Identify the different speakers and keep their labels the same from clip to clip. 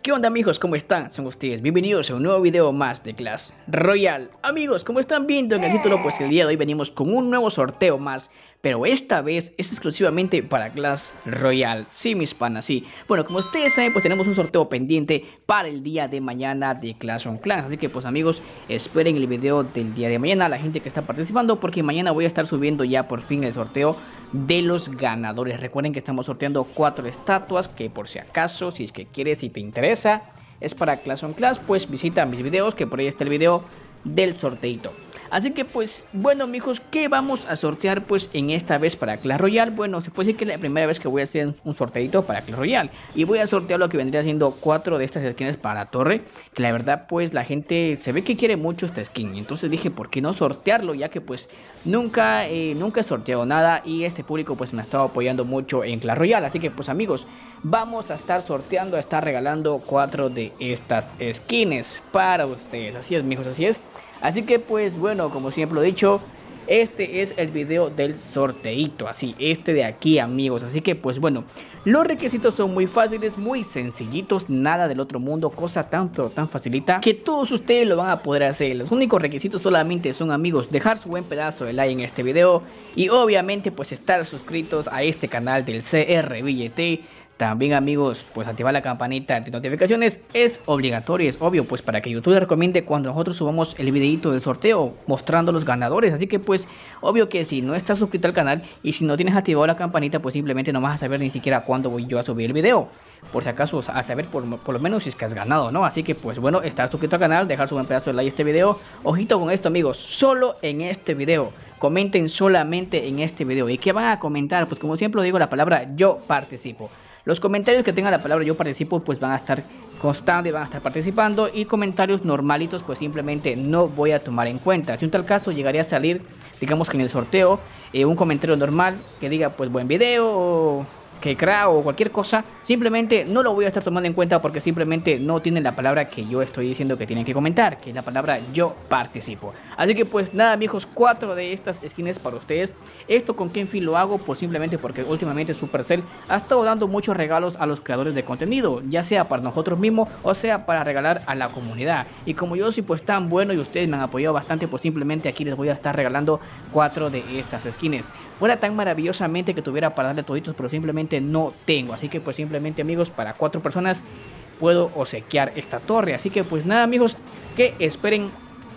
Speaker 1: ¿Qué onda amigos? ¿Cómo están? Son ustedes bienvenidos a un nuevo video más de Clash Royale. Amigos, como están viendo en el título, pues el día de hoy venimos con un nuevo sorteo más, pero esta vez es exclusivamente para Clash Royale. Sí, mis panas, sí. Bueno, como ustedes saben, pues tenemos un sorteo pendiente para el día de mañana de Clash of Clans. Así que pues amigos, esperen el video del día de mañana, la gente que está participando, porque mañana voy a estar subiendo ya por fin el sorteo de los ganadores. Recuerden que estamos sorteando 4 estatuas, que por si acaso, si es que quieres, si te interesa, es para Clash of Clans, pues visita mis videos, que por ahí está el video del sorteito. Así que pues bueno mijos, ¿qué vamos a sortear pues en esta vez para Clash Royale? Bueno, se puede decir que es la primera vez que voy a hacer un sorteito para Clash Royale, y voy a sortear lo que vendría siendo 4 de estas skins para la torre, que la verdad pues la gente se ve que quiere mucho esta skin, entonces dije por qué no sortearlo, ya que pues nunca he sorteado nada y este público pues me ha estado apoyando mucho en Clash Royale. Así que pues amigos, vamos a estar sorteando, a estar regalando 4 de estas skins para ustedes. Así es mijos, así es. Así que pues bueno, como siempre lo he dicho, este es el video del sorteito, así, este de aquí amigos. Así que pues bueno, los requisitos son muy fáciles, muy sencillitos, nada del otro mundo, cosa tan pero tan facilita que todos ustedes lo van a poder hacer. Los únicos requisitos solamente son amigos, dejar su buen pedazo de like en este video y obviamente pues estar suscritos a este canal del CRBillet. También amigos, pues activar la campanita de notificaciones es obligatorio, es obvio, pues para que YouTube recomiende cuando nosotros subamos el videito del sorteo mostrando los ganadores. Así que pues obvio que si no estás suscrito al canal y si no tienes activado la campanita, pues simplemente no vas a saber ni siquiera cuándo voy yo a subir el video. Por si acaso a saber por lo menos si es que has ganado, ¿no? Así que pues bueno, estar suscrito al canal, dejar su buen pedazo de like a este video. Ojito con esto amigos, solo en este video. Comenten solamente en este video. ¿Y qué van a comentar? Pues como siempre digo, la palabra yo participo. Los comentarios que tengan la palabra yo participo pues van a estar constantes, van a estar participando, y comentarios normalitos pues simplemente no voy a tomar en cuenta. Si en tal caso llegaría a salir, digamos que en el sorteo, un comentario normal que diga pues buen video o que crea o cualquier cosa, simplemente no lo voy a estar tomando en cuenta porque simplemente no tienen la palabra que yo estoy diciendo que tienen que comentar, que es la palabra yo participo. Así que pues nada amigos, 4 de estas skins para ustedes. Esto con qué fin lo hago, pues simplemente porque últimamente Supercell ha estado dando muchos regalos a los creadores de contenido, ya sea para nosotros mismos o sea para regalar a la comunidad. Y como yo soy pues tan bueno y ustedes me han apoyado bastante, pues simplemente aquí les voy a estar regalando 4 de estas skins. Fuera tan maravillosamente que tuviera para darle toditos, pero simplemente no tengo. Así que pues simplemente amigos, para 4 personas puedo obsequiar esta torre. Así que pues nada amigos, que esperan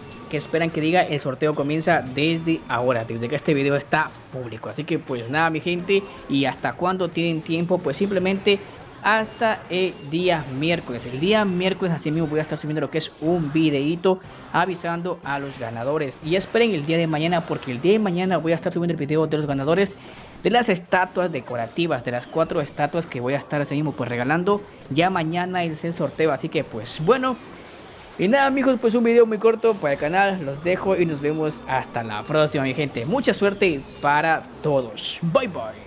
Speaker 1: que diga el sorteo comienza desde ahora, desde que este video está público. Así que pues nada mi gente, y hasta cuando tienen tiempo, pues simplemente hasta el día miércoles. El día miércoles así mismo voy a estar subiendo lo que es un videito avisando a los ganadores. Y esperen el día de mañana, porque el día de mañana voy a estar subiendo el video de los ganadores de las estatuas decorativas, de las 4 estatuas que voy a estar así mismo pues regalando. Ya mañana es el sorteo, así que pues bueno. Y nada amigos, pues un video muy corto para el canal, los dejo y nos vemos hasta la próxima mi gente. Mucha suerte para todos, bye bye.